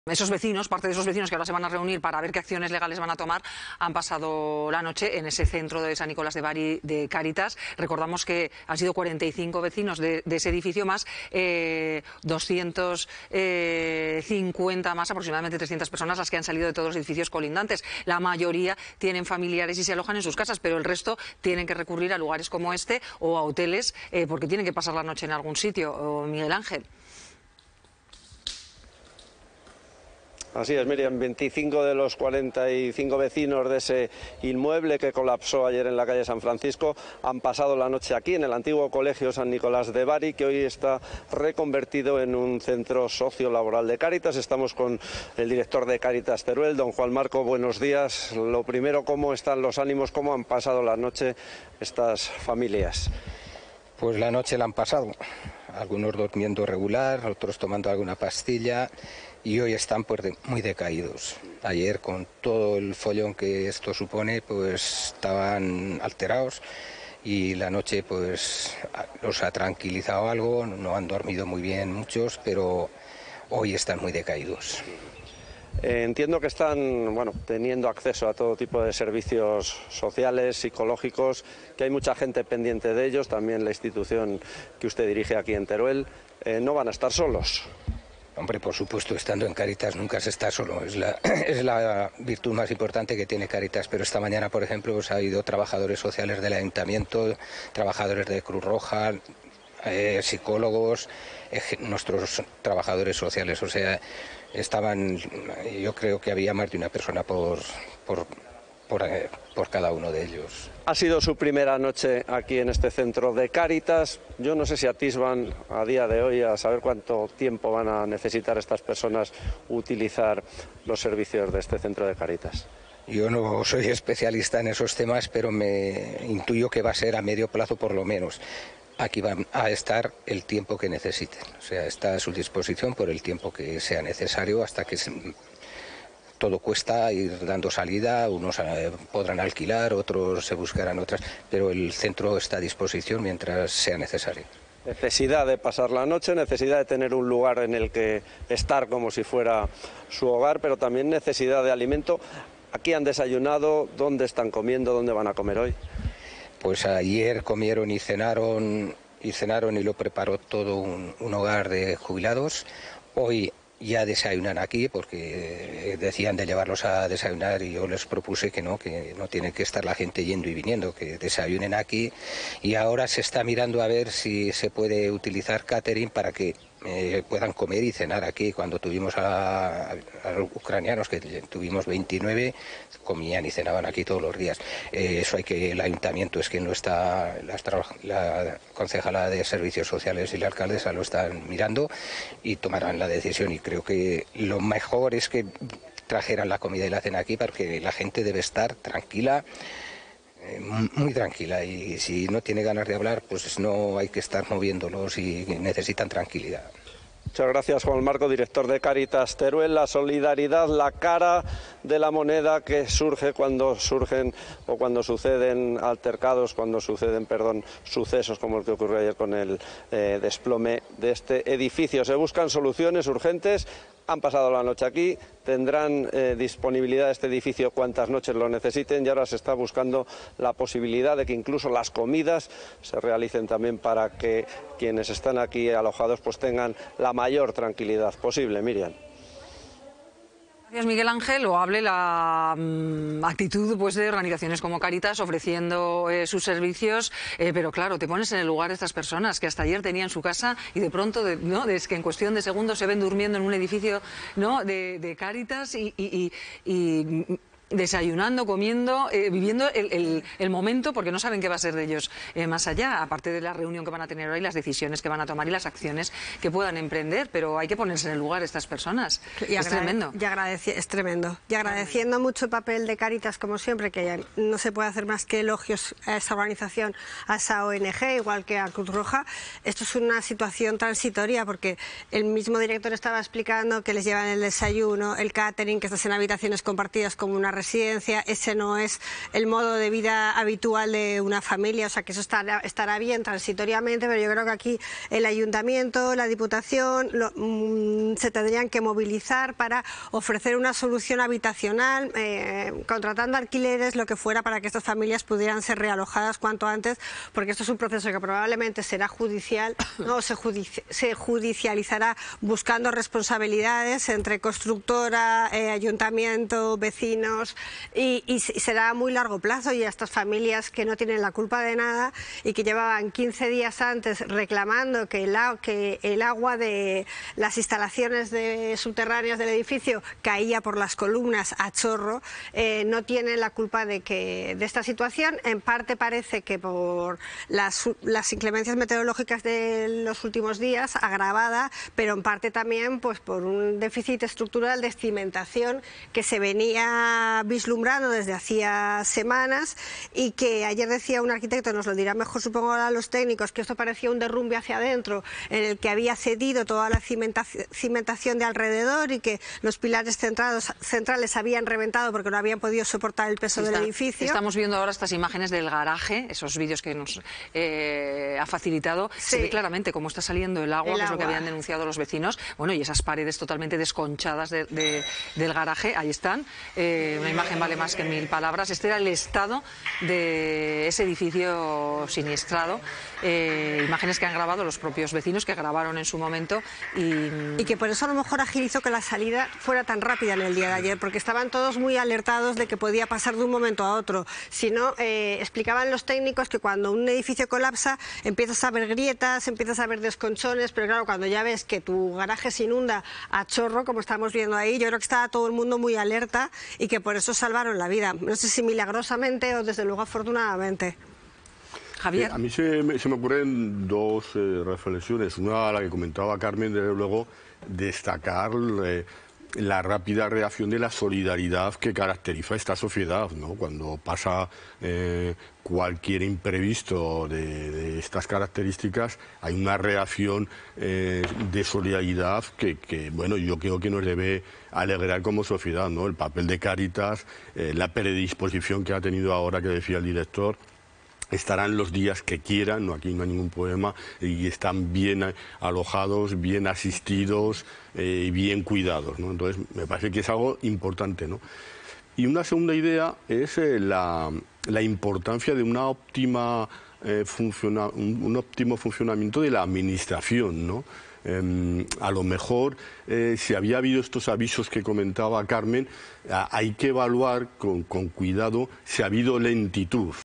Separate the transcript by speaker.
Speaker 1: Esos vecinos, parte de esos vecinos que ahora se van a reunir para ver qué acciones legales van a tomar, han pasado la noche en ese centro de San Nicolás de Bari de Cáritas. Recordamos que han sido 45 vecinos de ese edificio más 250 más, aproximadamente 300 personas las que han salido de todos los edificios colindantes. La mayoría tienen familiares y se alojan en sus casas, pero el resto tienen que recurrir a lugares como este o a hoteles porque tienen que pasar la noche en algún sitio. Miguel Ángel.
Speaker 2: Así es, Miriam, 25 de los 45 vecinos de ese inmueble que colapsó ayer en la calle San Francisco han pasado la noche aquí en el antiguo colegio San Nicolás de Bari, que hoy está reconvertido en un centro sociolaboral de Cáritas. Estamos con el director de Cáritas Teruel, don Juan Marco, buenos días. Lo primero, ¿cómo están los ánimos? ¿Cómo han pasado la noche estas familias?
Speaker 3: Pues la noche la han pasado, algunos durmiendo regular, otros tomando alguna pastilla, y hoy están pues muy decaídos. Ayer, con todo el follón que esto supone, pues estaban alterados, y la noche pues los ha tranquilizado algo, no han dormido muy bien muchos, pero hoy están muy decaídos.
Speaker 2: Entiendo que están teniendo acceso a todo tipo de servicios sociales, psicológicos, que hay mucha gente pendiente de ellos, también la institución que usted dirige aquí en Teruel. ¿No van a estar solos?
Speaker 3: Hombre, por supuesto, estando en Cáritas nunca se está solo, es la virtud más importante que tiene Cáritas, pero esta mañana, por ejemplo, ha habido trabajadores sociales del ayuntamiento, trabajadores de Cruz Roja, psicólogos, nuestros trabajadores sociales, o sea, yo creo que había más de una persona por cada uno de ellos.
Speaker 2: Ha sido su primera noche aquí en este centro de Cáritas. Yo no sé si atisban a día de hoy a saber cuánto tiempo van a necesitar estas personas utilizar los servicios de este centro de Cáritas.
Speaker 3: Yo no soy especialista en esos temas, pero me intuyo que va a ser a medio plazo por lo menos. Aquí van a estar el tiempo que necesiten, o sea, está a su disposición por el tiempo que sea necesario hasta que todo cuesta ir dando salida, unos podrán alquilar, otros se buscarán otras, pero el centro está a disposición mientras sea necesario.
Speaker 2: Necesidad de pasar la noche, necesidad de tener un lugar en el que estar como si fuera su hogar, pero también necesidad de alimento. Aquí han desayunado, ¿dónde están comiendo, dónde van a comer hoy?
Speaker 3: Pues ayer comieron y cenaron y lo preparó todo un hogar de jubilados. Hoy ya desayunan aquí porque decían de llevarlos a desayunar y yo les propuse que no tiene que estar la gente yendo y viniendo, que desayunen aquí, y ahora se está mirando a ver si se puede utilizar catering para que puedan comer y cenar aquí. Cuando tuvimos a los ucranianos, que tuvimos 29, comían y cenaban aquí todos los días. Eso el ayuntamiento es quien lo está, la concejala de Servicios Sociales y la alcaldesa lo están mirando y tomarán la decisión, y creo que lo mejor es que trajeran la comida y la cena aquí, porque la gente debe estar tranquila, muy tranquila, y si no tiene ganas de hablar, pues no hay que estar moviéndolos, y necesitan tranquilidad.
Speaker 2: Muchas gracias, Juan Marco, director de Cáritas Teruel. La solidaridad, la cara de la moneda que surge cuando surgen o cuando suceden altercados, sucesos como el que ocurrió ayer con el desplome de este edificio. Se buscan soluciones urgentes. Han pasado la noche aquí, tendrán disponibilidad de este edificio cuantas noches lo necesiten, y ahora se está buscando la posibilidad de que incluso las comidas se realicen también para que quienes están aquí alojados pues tengan la mayor tranquilidad posible. Miriam.
Speaker 1: Gracias, Miguel Ángel. Loable la actitud de organizaciones como Cáritas ofreciendo sus servicios, pero claro, te pones en el lugar de estas personas que hasta ayer tenían su casa y de pronto, es que en cuestión de segundos se ven durmiendo en un edificio de Cáritas y desayunando, comiendo, viviendo el momento, porque no saben qué va a ser de ellos más allá, aparte de la reunión que van a tener hoy, las decisiones que van a tomar y las acciones que puedan emprender, pero hay que ponerse en el lugar de estas personas. Es tremendo.
Speaker 4: Es tremendo. Y agradeciendo mucho el papel de Cáritas, como siempre, que no se puede hacer más que elogios a esa organización, a esa ONG, igual que a Cruz Roja. Esto es una situación transitoria, porque el mismo director estaba explicando que les llevan el desayuno, el catering, que estás en habitaciones compartidas como una residencia, ese no es el modo de vida habitual de una familia, o sea que eso estará bien transitoriamente, pero yo creo que aquí el ayuntamiento, la Diputación se tendrían que movilizar para ofrecer una solución habitacional, contratando alquileres, lo que fuera, para que estas familias pudieran ser realojadas cuanto antes, porque esto es un proceso que probablemente será judicial, ¿no? Se judicializará buscando responsabilidades entre constructora, ayuntamiento, vecinos, y será a muy largo plazo, y a estas familias que no tienen la culpa de nada y que llevaban 15 días antes reclamando que el agua de las instalaciones subterráneas del edificio caía por las columnas a chorro, no tienen la culpa de esta situación. En parte parece que por las inclemencias meteorológicas de los últimos días, agravada, pero en parte también pues por un déficit estructural de cimentación que se venía vislumbrando desde hacía semanas, y que ayer decía un arquitecto, nos lo dirá mejor supongo a los técnicos, que esto parecía un derrumbe hacia adentro en el que había cedido toda la cimentación de alrededor y que los pilares centrales habían reventado porque no habían podido soportar el peso del edificio.
Speaker 1: Estamos viendo ahora estas imágenes del garaje, esos vídeos que nos ha facilitado.
Speaker 4: Sí.
Speaker 1: Se ve claramente cómo está saliendo el agua, que es lo que habían denunciado los vecinos. Bueno, y esas paredes totalmente desconchadas del garaje, ahí están. Una imagen vale más que 1000 palabras. Este era el estado de ese edificio siniestrado. Imágenes que han grabado los propios vecinos, que grabaron en su momento.
Speaker 4: Y que por eso a lo mejor agilizó que la salida fuera tan rápida en el día de ayer, porque estaban todos muy alertados de que podía pasar de un momento a otro. Si no, explicaban los técnicos que cuando un edificio colapsa empiezas a ver grietas, empiezas a ver desconchones, pero claro, cuando ya ves que tu garaje se inunda a chorro, como estamos viendo ahí, yo creo que estaba todo el mundo muy alerta y que por eso salvaron la vida. No sé si milagrosamente o desde luego afortunadamente.
Speaker 1: Javier.
Speaker 5: A mí se me ocurren dos reflexiones. Una, la que comentaba Carmen, desde luego, destacar la rápida reacción de la solidaridad que caracteriza esta sociedad, ¿no? Cuando pasa cualquier imprevisto de estas características, hay una reacción de solidaridad que, bueno, yo creo que nos debe alegrar como sociedad, ¿no? El papel de Cáritas, la predisposición que ha tenido ahora, que decía el director. Estarán los días que quieran, no, aquí no hay ningún problema, y están bien alojados, bien asistidos y bien cuidados, ¿no? Entonces, me parece que es algo importante, ¿no? Y una segunda idea es la importancia de un óptimo funcionamiento de la administración, ¿no? A lo mejor, si había habido estos avisos que comentaba Carmen, hay que evaluar con cuidado si ha habido lentitud,